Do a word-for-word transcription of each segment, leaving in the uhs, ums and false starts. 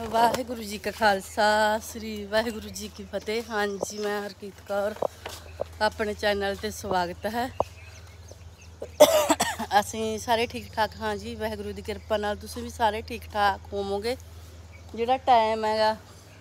वाहेगुरु जी का खालसा श्री वाहेगुरु जी की फतेह। हाँ जी, मैं हरकीत कौर अपने चैनल ते स्वागत है। असी सारे ठीक ठाक हाँ जी, वाहेगुरु की कृपा नाल तुसीं भी सारे ठीक ठाक होवोगे। जिहड़ा टाइम हैगा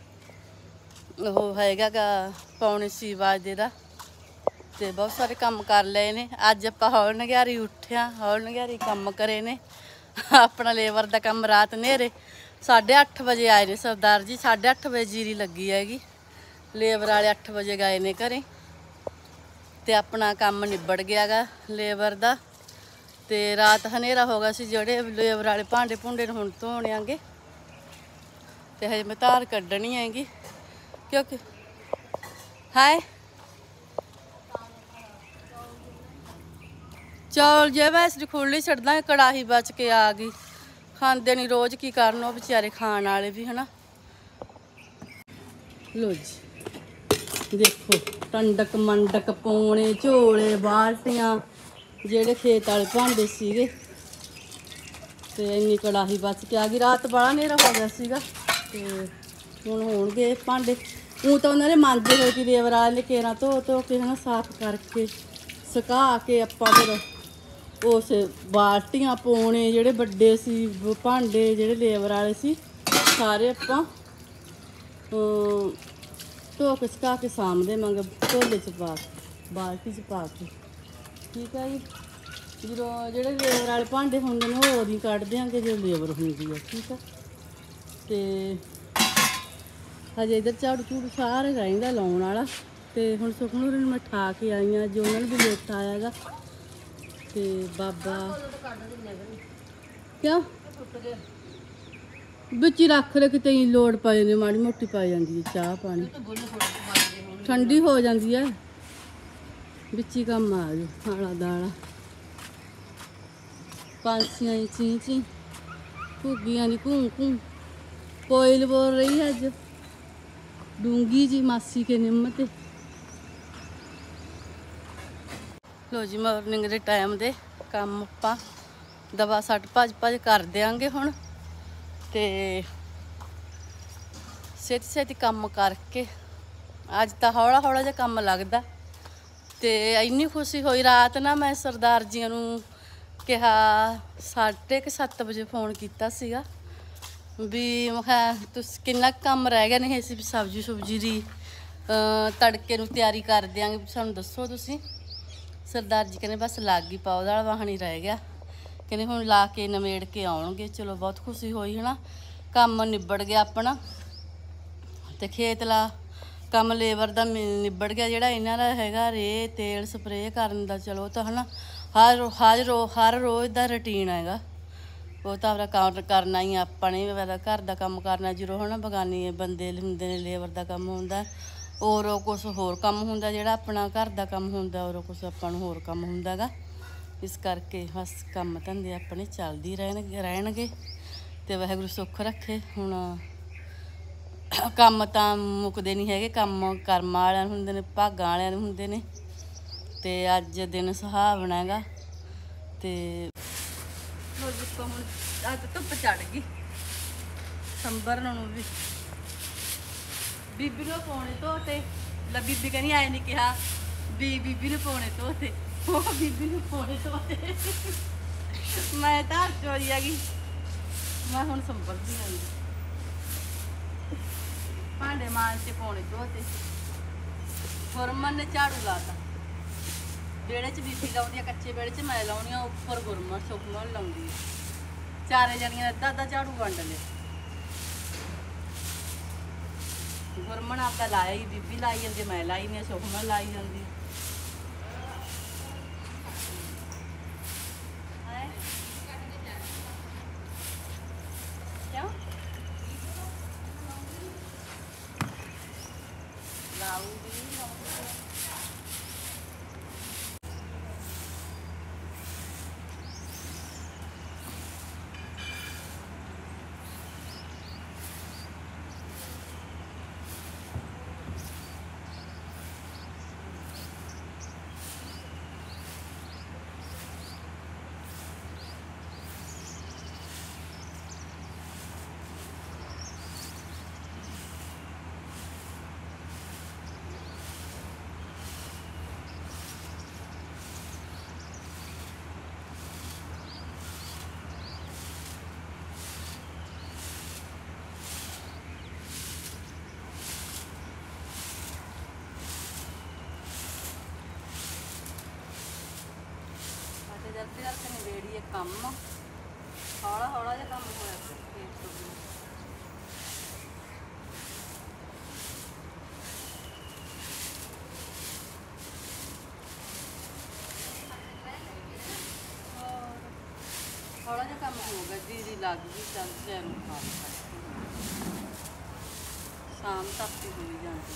ओह हैगा गा पौने छे बजे दा ते बहुत सारे काम कर लए ने। अज आपां हौल नग्यारी उठिया, हौल नग्यारी काम करे ने। अपना लेबर का काम रात नेरे साढ़े अठ बजे आए ने सरदार जी। साढ़े अठ बजे जीरी लगी हैगी, लेबर वाले अठ बजे गए ने घरें ते अपना काम निबड़ गया गा लेबर का। ते रात हनेरा हो गया सी, जेह्ड़े लेबर वाले भांडे भूंडे हुण धोने आंगे ते हजे मैं धार कड्ढनी हैगी क्योंकि हाय चौल जे भैंस दी खुल्ली छड्ड दांगे, कड़ाही बच के आ गई। खांदे नहीं रोज़, की करन ओह बेचारे खाण वाले भी है ना। लो जी देखो टंडक मंडक पौने झोले बाल्टियां जेह्ड़े खेत वाले भांडे सीगे ते इन्नी कड़ाही बच के आ गई। रात बड़ा नेरा हो गया सीगा ते हुण होणगे भांडे। ऊँ तो उन्होंने मांजे होए कि लेबर वाले ने केरा धो धो के है ना साफ करके सुका के आपां फिर उस बाल्टियां पौने जेह्ड़े बड्डे सी भांडे जेह्ड़े लेबर वाले सी सारे आपां धो के सुका के सामने मंग झोले च पा के बाल्टी च पा के ठीक है जी। जो जेह्ड़े लेबर वाले भांडे होंदे ने ओह नहीं कड्ढ देंगे जो लेबर होंदी है ठीक है। ते हजे इधर झाड़ू झूड़ू सारे रहिंदा लाउण वाला ते हुण सुखन होरें मैं ठा के आई हाँ, जो उन्होंने भी लेट आया गा ते बाबा क्या बिच ही रख रहे किते लोड़ पै जांदी, माड़ी मोटी पै जांदी है चाह पानी ठंडी हो जाती है। बिच ही कम आ जाओ आला दाला पंछियां ची ची घुग्गियां दी घूं घूं। कोयल बोल रही है अज डूंगी जी मासी के निम्मते। लो जी मॉर्निंग के टाइम दे काम आपां दवा सट भज भज कर देंगे हुण ते छेती छेती काम करके अज तो हौला हौला जिहा काम लगदा। ते इन्नी खुशी हुई रात ना मैं सरदार जी नूं कहा साढ़े क सत्त बजे फोन किया सीगा भी मैं तुस किन्ना काम रह गया नहीं असीं सब्जी सुब्जी दी तड़के नूं तैयारी कर देंगे सानूं दसो तुसीं। सरदार जी कहने बस लग गई पाओ दाल वाहन ही रह गया, कहने हुण ला के नमेड़ के आउणगे। चलो बहुत खुशी हुई है ना, काम निबड़ गया अपना ते खेत ला काम लेबर का निबड़ गया। जिहड़ा इन्हां दा हैगा रे तेल स्प्रे करन दा चलो तो है ना हर हर रो हर रोज़ का रूटीन हैगा, वो तो अपना काम करना ही अपने घर का काम करना जरूर है ना। बगानी बंदे हुंदे ने लेबर का काम हुंदा और कुछ होर काम हुंदा, जिहड़ा अपना घर का काम हुंदा और कुछ आपां नूं होर काम हुंदा गा। इस करके बस काम धंधे अपने चलदे रहणगे रहणगे ते वाहिगुरू सुख रखे। हुण काम तां मुकदे नहीं हैगे, काम कर्म वालियां नूं हुंदे ने भागां वालियां नूं हुंदे ने ते अज दिन सुहावना हैगा ते हुण अज धुप्प चढ़ गई संभरन नूं भी। बीबी नूं पौने धोते ला बीबी कहनी आए नहीं कहा भी बीबी नूं पौने धोते वो बीबी नूं पौने धोते मैं धार चोरी आ गई मैं हुण संभलदी आई भांडे मांजते पौने धोते। गुरमन ने झाड़ू लाता बेड़े च बीबी लाउंदी है, कच्चे बेड़े च मैं लाउणी आ, उप्पर गुरमन सुखमन लाउंदी है। चारे जणियां अद्धा अद्धा झाड़ू वंड लिया। गुरमन आपका लाया ही बीबी लाई जाती, मैं लाई नहीं सुखमन लाई जाती। क्यों लाऊंगी ਛੇਤੀ ਕਰਕੇ ਨਿਬੇੜੀਏ ਕੰਮ। ਹੌਲਾ ਹੌਲਾ ਜਿਹਾ ਕੰਮ ਹੋਇਆ ਖੇਤ ਤੋਂ। थोड़ा जा काम हो गया, दीदी लग गई चल चैन शाम तक ही हुई जाती।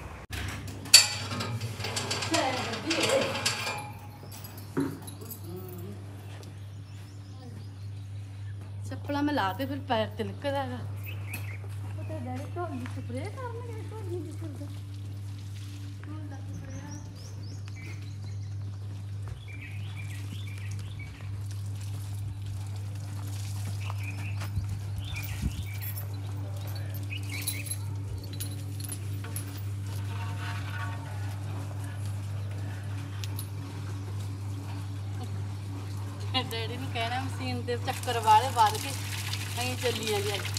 चप्पला में ला के फिर पैर तिलकदा है। डैडी तो स्प्रे करने डैडी ने कहना मशीन के चक्कर वाले बाद के नहीं चली है जी।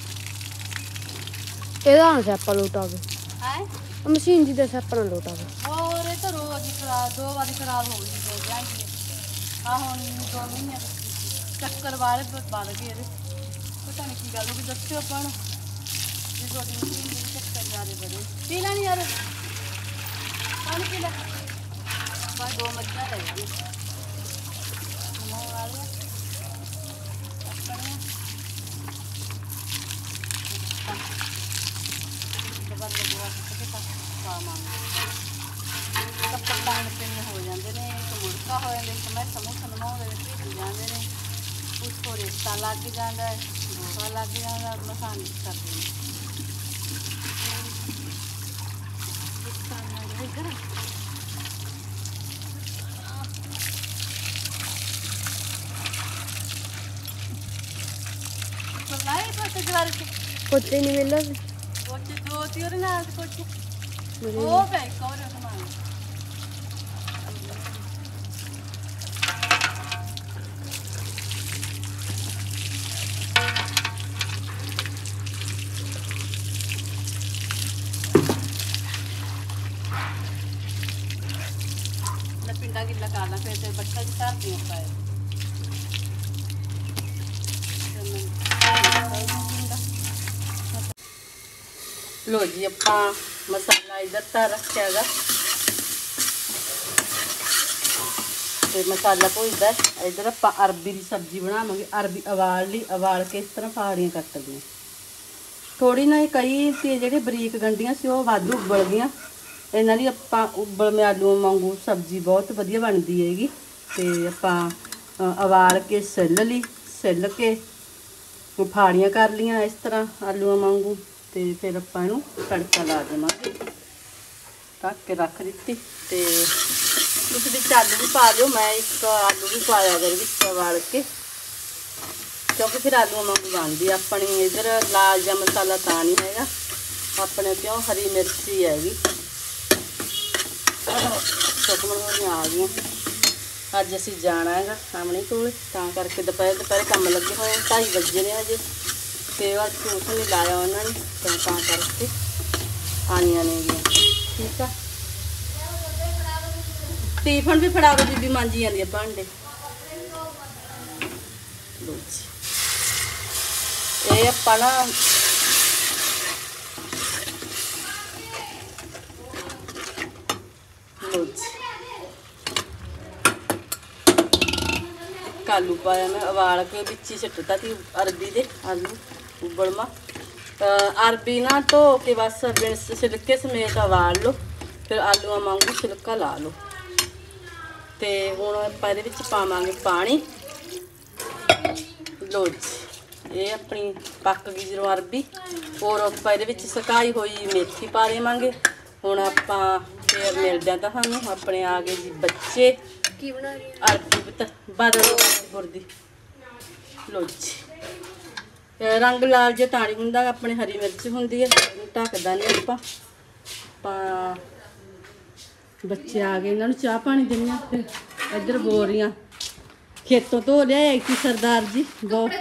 ਇਹਦਾ ਨਾ ਸਿਆਪਾ ਲੋਟਾਵੇ है ਮਸ਼ੀਨ ਜੀ ਦਾ ਸਿਆਪਾ ਨਾ ਲੋਟਾਵੇ। और ये तो रोज ही खराब, दो बार खराब हो गई दो जाएंगी। हाँ हम दो महीने चक्कर वाले बन गए। पता नहीं की गल होगी, दस्यो अपन जी थोड़ी मशीन के चक्कर जारे बड़े। पी ला नहीं यार पानी पी ला। बस दो मच्छर रह गई पानी पीने हो जाते हैं। एक मुड़का हो जाए, एक मैं समूह नमाने भेजी जाते हैं। उसको रिश्ता लग जाता है, गोहा लग जाता है, मसान कर देंगे। ਪੋਚੇ ਨਹੀਂ ਮਿਲਦਾ ਪੋਚੇ ਦੋ ਤਿਉਰ ਨਾਲ ਪੋਚੇ ਉਹ ਪੈ ਕੋਰ ਸਮਾਨ ਨਾ ਪਿੰਡਾ ਗਿੱਲਾ ਕਰ ਲਾ ਫਿਰ ਤੇ ਬੱਠਾ ਜੀ ਧਰ ਦਿਓ ਪਾਏ। लो जी अपा मसाला इधर धर रखा है तो मसाला भुजदा। इधर आप अरबी की सब्जी बनावांगे। अरबी उबाल ली, उबाल के इस तरह फाड़ियां कट दी थोड़ी ना। कई ते जिहड़े बरीक गंढियां सी ओह वाधू उबल गईयां। इन्हां दी आपां उबल में आलू वांगू सब्जी बहुत वधिया बनदी हैगी। ते आपां उबाल के सिल ली, सिल के फाड़ियां कर लियां इस तरह आलूआं वांगू। तो फिर आपां इहनूं तड़का ला देवांगे। ढक के रख दित्ती ते तुसीं विच आलू भी पा लिओ। मैं एक आलू भी पाया अगर विच उबाल के, क्योंकि फिर आलूआं वांगू बनदी अपनी। इधर लाल जा मसाला तां नहीं हैगा अपने, क्यों हरी मिर्ची हैगी। सुखमन होरियां आ गईयां। अज असीं जाना है सामने कोल, तां करके दोपहर दोपहर काम लगे होए। ढाई बजे ने अजे ते झूठ नहीं लाया उन्होंने, तो तां करके आईयां ने ठीक है। टिफन भी फड़ा दो बीबी, मांजी जाती है भांडे। ये आपां ना लो जी आलू पाया मैं उबाल के बिच ही सुट्टा थी अरबी दे आलू उबलमा। अरबी ना धो के बस बिन छिलके समेत उबाल लो, फिर आलूआं वांगू छिलका ला लो। तो हुण आपां इहदे विच पावांगे पानी। लो जी ये अपनी पक गई जदों अरबी, और आपां इहदे विच सुकाई होई मेथी पा देवांगे। हुण आपां फिर मिलदे आं तुहानूं। अपने आ गए जी बच्चे की बना रही है अरबी बदल बुरदी। लो जी रंग लाल जो ताड़ी हुंदा, अपने हरी मिर्च हुंदी है। ढक दाने आपां। बच्चे आ गए, इन्होंने चाह पानी देनी। फिर इधर बोरियां खेतों धो लिया कि सरदार जी बहुत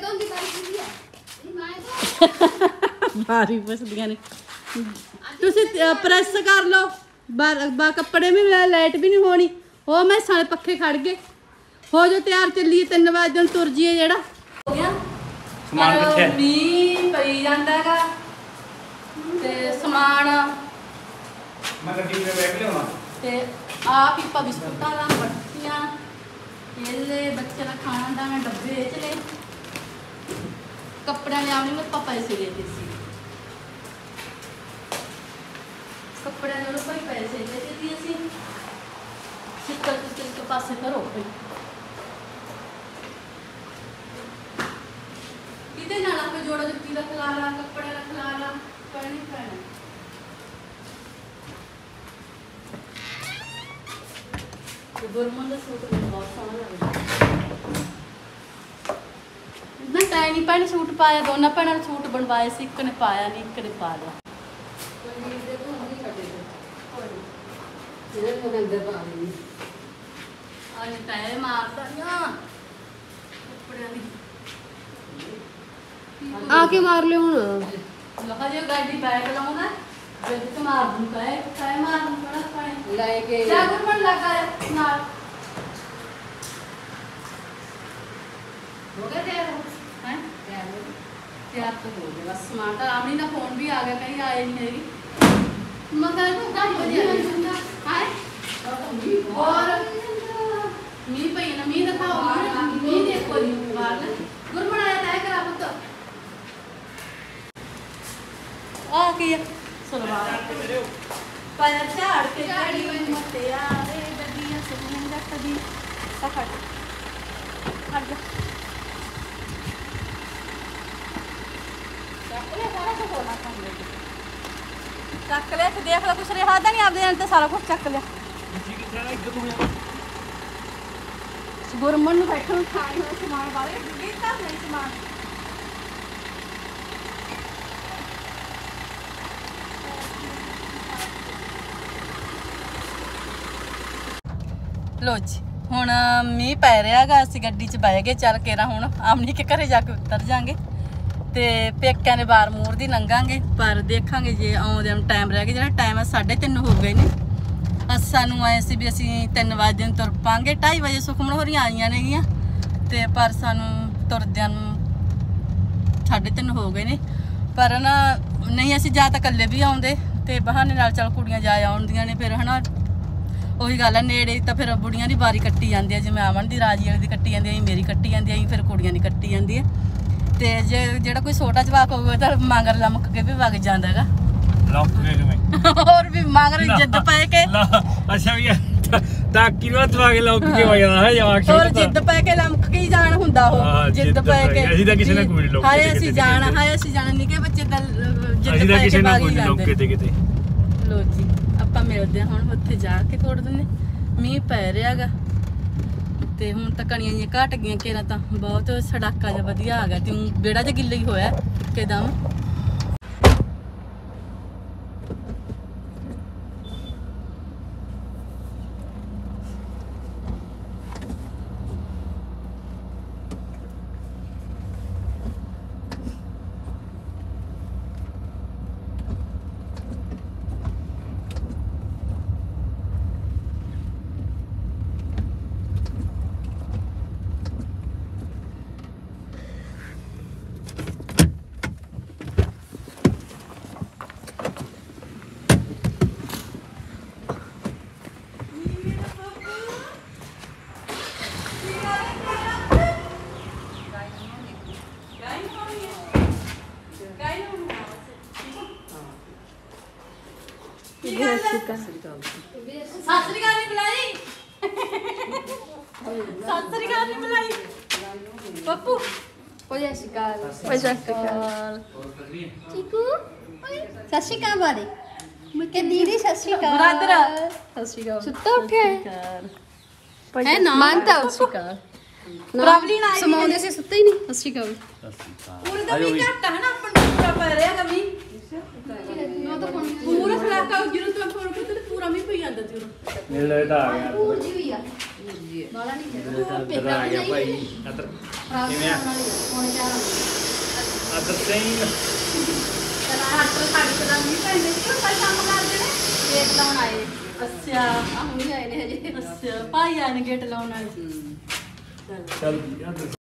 बारी फसदियां ने। तुसीं प्रेस कर लो बार बार कपड़े में लाइट भी नहीं होनी। वो मैं सारे पखे खड़ गए ਹੋ ਜੋ ਤਿਆਰ, ਚੱਲੀਏ ਤਿੰਨ ਵਜੇ ਨੂੰ ਤੁਰ ਜੀਏ ਜਿਹੜਾ ਹੋ ਗਿਆ ਸਮਾਨ ਕਿੱਥੇ? ਮੀਂਹ ਪਈ ਜਾਂਦਾ ਹੈਗਾ ਤੇ ਸਮਾਨ ਮੈਂ ਗੱਡੀ ਵਿੱਚ ਬੈਠ ਲਿਆਵਾਂ ਤੇ ਆਪ ਹੀ ਬਿਸਕੁਟਾਂ ਦਾ ਮੱਠੀਆਂ ਇਹਲੇ ਬੱਚੇ ਦਾ ਖਾਣਾ ਦਾ ਮੈਂ ਡੱਬੇ ਚ ਲੈ ਕੱਪੜਿਆਂ ਲਿਆਉਣੀ ਮੈਂ ਪਾਪਾ ਪੈਸੇ ਦੇ ਦਿੱਤੇ ਸੀ ਕੱਪੜਿਆਂ ਨੂੰ ਕੋਈ ਪੈਸੇ ਦੇ ਦਿੱਤੇ ਅਸੀਂ ਸਿੱਕਲ ਸਿੱਕਲ ਕੇ ਪਾਸੇ ਕਰੋ ਭਾਈ ਕਿਤੇ ਨਾ ਨਾ ਕੋਈ ਜੋੜਾ ਜੁੱਤੀ ਦਾ ਖਲਾਰਾ ਕੱਪੜੇ ਦਾ ਖਲਾਰਾ ਪੈਣੀ ਪੈਣਾ ਤੇ ਗੁਰਮਨ ਦਾ ਸੂਟ ਮੈਨੂੰ ਬਹੁਤ ਸੋਹਣਾ ਲੱਗਦਾ ਮੈਂ ਟਾਈਨੀ ਪੈਣੀ ਸੂਟ ਪਾਇਆ ਦੋਨਾਂ ਭੈਣਾਂ ਨੇ ਸੂਟ ਬਣਵਾਏ ਸੀ ਇੱਕ ਨੇ ਪਾਇਆ ਨਹੀਂ ਇੱਕ ਨੇ ਪਾ ਲਿਆ ਕੋਈ ਵੀਰ ਦੇ ਤੋਂ ਨਹੀਂ ਛੱਡੇ ਤੇ ਇਹਦੇ ਤੋਂ ਅੰਦਰ ਪਾ ਲਈ ਆਹ ਟਾਇਰ ਮਾਰਦਾ ਨਾ ਕੱਪੜਿਆਂ ਦੀ ਆ ਕੇ ਮਾਰ ਲਿਓ ਹੁਣ ਲਹਾ ਜੇ ਗਾਡੀ ਬੈਕ ਲਾਉਂਦਾ ਜਦ ਤੇ ਮਾਰ ਦੂੰ ਕਾਏ ਕਾਏ ਮਾਰ ਦੂੰ ਬੜਾ ਕਾਏ ਲੈ ਕੇ ਜਾਗਰ ਮਨ ਲੱਗਾ ਨਾਲ ਹੋ ਗਿਆ ਤਿਆਰ ਹੈ ਤਿਆਰ ਹੋ ਤਿਆਰ ਤਾਂ ਹੋ ਗਿਆ ਬਸ ਸਮਾਨ ਤਾਂ ਆਮਣੀ ਦਾ ਫੋਨ ਵੀ ਆ ਗਿਆ ਕਹੀਂ ਆਏ ਨਹੀਂ ਹੈਗੀ ਮਗਰ ਨੂੰ ਕੰਮ ਵਧੀਆ ਹੁੰਦਾ ਹਾਏ ਔਰ ਮੀਂਹ ਪਈ ਨਾ ਮੀਂਹ ਦਿਖਾਓ ਮੀਂਹ ਦੇਖੋ ਜੀ ਬਾਹਰ ਗੁਰਮਣ ਆਇਆ ਤਾਂ ਕਰਾ ਪੁੱਤ ਆ ਕੀ ਸਲਵਾਰ ਪਾਇਆ ਝਾੜ ਕੇ ਝਾੜੀ ਹੋਈ ਮੱਤਿਆ ਰੇ ਗੱਡੀਆਂ ਸੁਣਨ ਦਾ ਕਦੀ ਸਫੜ ਹਟ ਜਾ ਚੱਕ ਲੈ ਸਾਰਾ ਕੁਝ ਹੋਣਾ ਕੰਮ ਦੇ ਚੱਕ ਲੈ ਤੇ ਦੇਖ ਲੈ ਕੁਛ ਰਿਹਾ ਤਾਂ ਨਹੀਂ ਆਪਦੇ ਨਾਲ ਤੇ ਸਾਰਾ ਕੁਝ ਚੱਕ ਲਿਆ ਗੁਰਮਨ ਨੂੰ ਬੈਠਣ ਖਾਣ ਨੂੰ ਸਮਾਨ ਵਾਲੇ ਦਿੱਤਾ ਨਹੀਂ ਸਮਾਨ ਲੋ ਜੀ ਹੁਣ ਮੀਂਹ ਪੈ ਰਿਹਾਗਾ ਅਸੀਂ ਗੱਡੀ 'ਚ ਬਹਿ ਗਏ ਚੱਲ ਕੇ ਨਾ ਹੁਣ ਆਮਨੀ ਕੇ ਘਰੇ ਜਾ ਕੇ ਉਤਰ ਜਾਾਂਗੇ ਤੇ ਪੇਕਿਆਂ ਦੇ ਬਾਰ ਮੂਰ ਦੀ ਲੰਘਾਂਗੇ ਪਰ ਦੇਖਾਂਗੇ ਜੇ ਆਉਂਦੇ ਨੂੰ ਟਾਈਮ ਰਹਿ ਗਿਆ ਜਿਹੜਾ ਟਾਈਮ ਹੈ ਸਾਢੇ ਤਿੰਨ ਹੋ ਗਏ ਨੇ ਅਸ ਸਾਨੂੰ ਆਏ ਸੀ ਵੀ ਅਸੀਂ ਤਿੰਨ ਵਜੇ ਨੂੰ ਤੁਰ ਪਾਂਗੇ ਢਾਈ ਵਜੇ ਸੁਖਮਣ ਹੋਰੀਆਂ ਆਈਆਂ ਨੇਗੀਆਂ ਤੇ ਪਰ ਸਾਨੂੰ ਤੁਰਦਿਆਂ ਨੂੰ ਸਾਢੇ ਤਿੰਨ ਹੋ ਗਏ ਨੇ ਪਰ ਨਾ ਨਹੀਂ ਅਸੀਂ ਜਾਂ ਤਾਂ ਇਕੱਲੇ ਵੀ ਆਉਂਦੇ ਤੇ ਬਹਾਨੇ ਨਾਲ ਚੱਲ ਕੁੜੀਆਂ ਜਾ ਆਉਂਦੀਆਂ ਨੇ ਫਿਰ ਹਨਾ ਉਹੀ ਗੱਲ ਹੈ ਨੇੜੇ ਤਾਂ ਫਿਰ ਬੁੜੀਆਂ ਦੀ ਵਾਰੀ ਕੱਟੀ ਜਾਂਦੀ ਹੈ ਜਿਵੇਂ ਆਵਣ ਦੀ ਰਾਜੀ ਵਾਲੀ ਦੀ ਕੱਟੀ ਜਾਂਦੀ ਹੈ ਮੇਰੀ ਕੱਟੀ ਜਾਂਦੀ ਹੈ ਫਿਰ ਕੁੜੀਆਂ ਦੀ ਕੱਟੀ ਜਾਂਦੀ ਹੈ ਤੇ ਜੇ ਜਿਹੜਾ ਕੋਈ ਛੋਟਾ ਜਵਾਕ ਹੋਵੇ ਤਾਂ ਮਗਰ ਲਮਕ ਕੇ ਵੀ ਵਗ ਜਾਂਦਾ ਹੈਗਾ ਲੌਕ ਕੇ ਕਿਵੇਂ ਹੋਰ ਵੀ ਮਗਰ ਜਿੱਦ ਪੈ ਕੇ ਅੱਛਾ ਵੀ ਤਾਂ ਕਿਰਵਾ ਤਵਾ ਕੇ ਲੌਕ ਕੇ ਹੋ ਜਾਂਦਾ ਹੈ ਜਵਾਕ ਹੋਰ ਜਿੱਦ ਪੈ ਕੇ ਲਮਕ ਕੇ ਹੀ ਜਾਣ ਹੁੰਦਾ ਉਹ ਜਿੱਦ ਪੈ ਕੇ ਅਸੀਂ ਤਾਂ ਕਿਸੇ ਨਾਲ ਕੋਈ ਲੋਕ ਹਾਏ ਅਸੀਂ ਜਾਣਾ ਹਾਏ ਅਸੀਂ ਜਾਣਾ ਨਿੱਕੇ ਬੱਚੇ ਤਾਂ ਜਿੱਦ ਅਸੀਂ ਤਾਂ ਪੈ ਕਿਸੇ ਕੇ ਨਾਲ ਵਗ ਕੋਈ ਹੀ ਲੋਕ ਜਾਂਦੇ ਕਿਤੇ ਕਿਤੇ ਲੋ ਜੀ ਆਪਾਂ ਮਿਲਦੇ ਹਾਂ ਹੁਣ ਉੱਥੇ ਜਾ ਕੇ ਥੋੜੇ ਦਿਨ ਮੀਂਹ ਪੈ ਰਿਹਾਗਾ ਤੇ ਹੁਣ ਤਾਂ ਕਣੀਆਂ ਜਿਹੀਆਂ ਘਟ ਗਈਆਂ ਕਿਹੜਾ ਤਾਂ ਬਹੁਤ ਸੜਾਕਾ ਜਿਹਾ ਵਧੀਆ ਆ ਗਿਆ ਤੇ ਬੇੜਾ ਜਿਹਾ ਗਿੱਲਾ ਹੀ ਹੋਇਆ ਇੱਕਦਮ ਸਤਿ ਸ੍ਰੀ ਅਕਾਲ ਨਹੀਂ ਬੁਲਾਈ ਸਤਿ ਸ੍ਰੀ ਅਕਾਲ ਨਹੀਂ ਬੁਲਾਈ ਪੱਪੂ ਓਏ ਸ਼ਿਕਾਰ ਓਏ ਸਤਿ ਸ੍ਰੀ ਅਕਾਲ ਚੀਕੂ ਸਤਿ ਸ਼੍ਰੀ ਅਕਾਲ ਬਾਰੇ ਮੈਂ ਕਿ ਦੀਦੀ ਸਤਿ ਸ਼੍ਰੀ ਅਕਾਲ ਬਰਾਦਰ ਸਤਿ ਸ੍ਰੀ ਅਕਾਲ ਸੁੱਤਾ ਉੱਠਿਆ ਹੈ ਹੈ ਨਾ ਮਾਨਤਾ ਸਤਿ ਸ੍ਰੀ ਅਕਾਲ ਪ੍ਰੋਬਲਮ ਆਈ ਸਮਾਉਂਦੇ ਸੀ ਸੁੱਤਾ ਹੀ ਨਹੀਂ ਸਤਿ ਸ਼੍ਰੀ ਅਕਾਲ ਪੂਰੇ ਦਾ ਵੀ ਘੱਟ ਹੈ ਨਾ ਆਪਾਂ ਨੂੰ ਪੂਰਾ ਪੈ ਰਿਹਾ ਗਾ ਮੀਂਹ ਪੂਰਾ ਖਲਾਕਾ ਜਿਹਨੂੰ ਤੋਂ ਫੋਨ ਕੀਤਾ ਤੇ ਪੂਰਾ ਮੀਂਹ ਪਈ ਜਾਂਦਾ ਸੀ ਉਹ ਮਿਲ ਲੈ ਤਾਂ ਆ ਗਿਆ ਪੂਰ ਜੀ ਹੋਈ ਆ ਵਾਲਾ ਨਹੀਂ ਇੱਧਰ ਆ ਗਿਆ ਭਾਈ ਇੱਧਰ ਕਿਵੇਂ ਆ ਹੁਣ ਜਾ ਅਦਰ ਸਿੰਘ ਟਮਾਟਰ ਸਾਡੇ ਦਾ ਮੀਂਹ ਪੈਂਦੇ ਸੀ ਉਹ ਸਾਰੇ ਕੰਮ ਕਰਦੇ ਨੇ ਗੇਟ ਲਾਉਣ ਆਏ ਅੱਛਾ ਆ ਹੁਣ ਆਏ ਨੇ ਹਜੇ ਅੱਛਾ ਭਾਈ ਆਏ ਨੇ ਗੇਟ ਲਾਉਣ ਆਏ ਚੱਲ